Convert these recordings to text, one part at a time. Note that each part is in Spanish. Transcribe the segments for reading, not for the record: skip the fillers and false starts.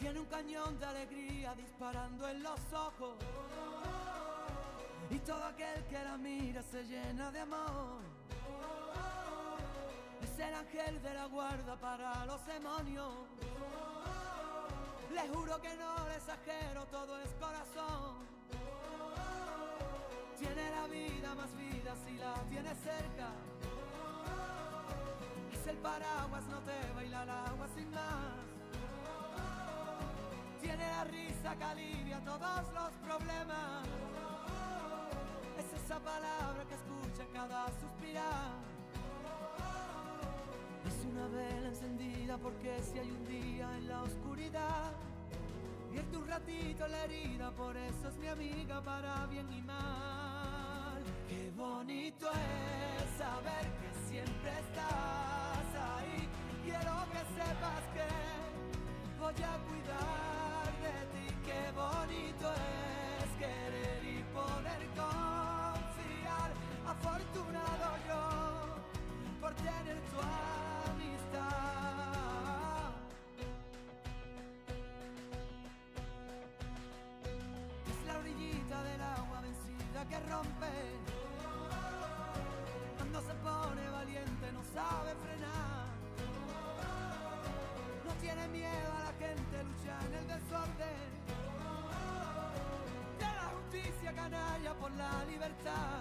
Tiene un cañón de alegría disparando en los ojos, y todo aquel que la mira se llena de amor. Es el ángel de la guarda para los demonios. Le juro que no le exagero, todo es corazón. Tiene la vida más vida si la tiene cerca. Es el paraguas, no te baila el agua sin más. Tiene la risa que alivia todos los problemas. Es esa palabra que escucha en cada suspirar. Es una vela encendida porque si hay un día en la oscuridad, vierte un ratito la herida, por eso es mi amiga para bien y mal. Qué bonito es saber que siempre estás ahí. Quiero que sepas que voy a cuidar de ti. Qué bonito es querer y poder confiar. Afortunado yo por tener tu amistad. Es la orillita del agua vencida que rompe. Cuando se pone valiente no sabe frenar. No tiene miedo a la gente, lucha en el desorden. De la justicia canalla por la libertad.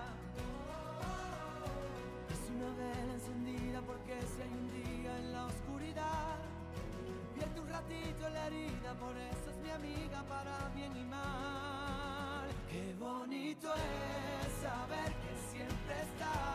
Es una vela encendida porque si hay un día en la oscuridad, vierte un ratito en la herida, por eso es mi amiga para bien y mal. Qué bonito es saber que siempre está